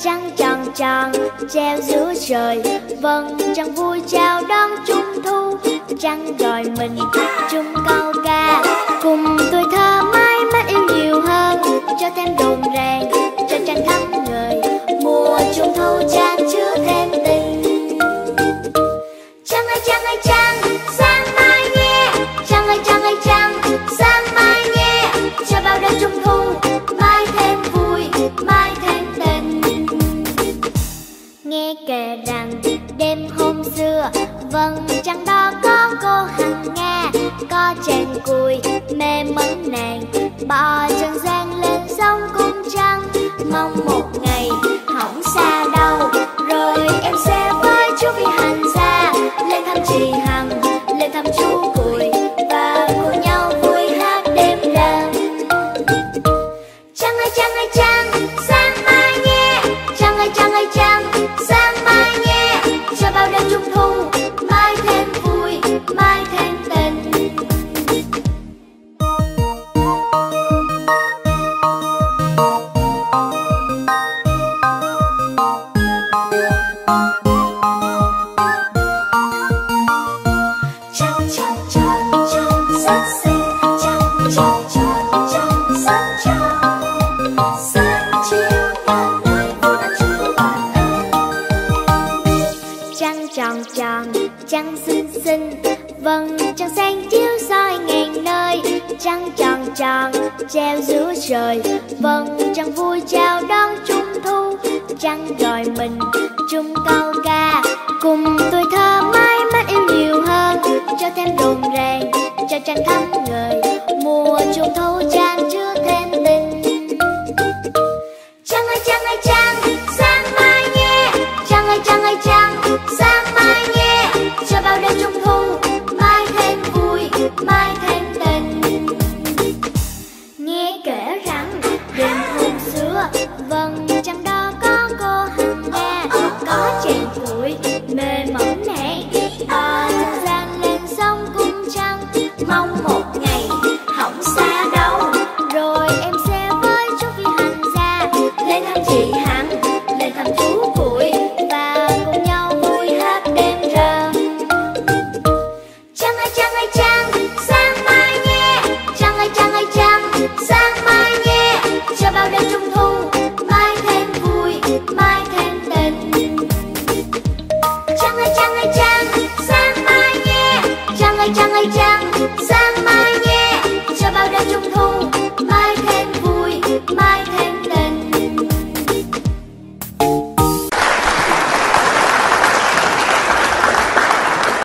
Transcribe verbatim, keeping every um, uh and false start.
Trăng tròn tròn treo giữa trời, vầng trăng vui chào đón trung thu. Trăng gọi mình chung câu ca, cùng tuổi thơ mãi mãi yêu nhiều hơn, cho thêm rộn ràng cho trăng khắp người. Mùa trung thu chan chứa thêm tình. Trăng ơi trăng ơi trăng, sáng mai nhé. Trăng ơi trăng ơi trăng, sáng mai nhé. Cho bao đêm trung thu mai thêm vui, mai thêm tình. Nghe kể rằng đêm hôm xưa, vầng trăng đó có cô Hằng Nga, có chàng cùi mê mẩn nàng, bỏ trần gian lên sông cung trăng. Mong một ngày hỏng xa đâu, rồi em sẽ với chú Phi hành xa, lên thăm chị Hằng, lên thăm chú cùi, và cùng nhau vui hát đêm rằm. Trăng ơi trăng ơi trăng, sáng mai nhé. Trăng ơi trăng ơi trăng, sáng mai nhé. Cho bao đêm trung thu mai thêm vui, mai thêm tình. Trăng tròn tròn trăng rất xinh, trăng tròn tròn trăng rất tròn. Sáng chiều ngàn nơi vui đã chúc bạn ơi. Trăng tròn tròn trăng xinh xinh, vầng trăng sáng chiếu soi ngàn nơi. Trăng tròn tròn treo giữa trời, vầng trăng vui chào đón trung thu. Trăng gọi mình chung câu ca, cùng tuổi thơ